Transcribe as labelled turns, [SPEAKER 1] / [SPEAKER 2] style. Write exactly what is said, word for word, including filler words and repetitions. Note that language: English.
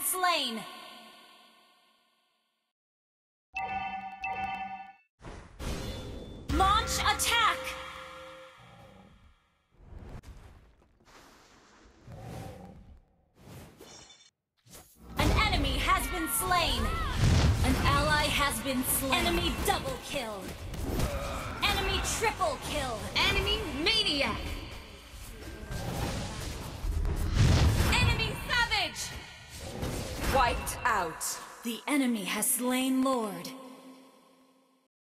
[SPEAKER 1] been slain! Launch attack! An enemy has been slain! An ally has been slain! Enemy double kill! Enemy triple kill!
[SPEAKER 2] Enemy maniac!
[SPEAKER 1] Enemy savage!
[SPEAKER 2] Wiped out.
[SPEAKER 1] The enemy has slain Lord.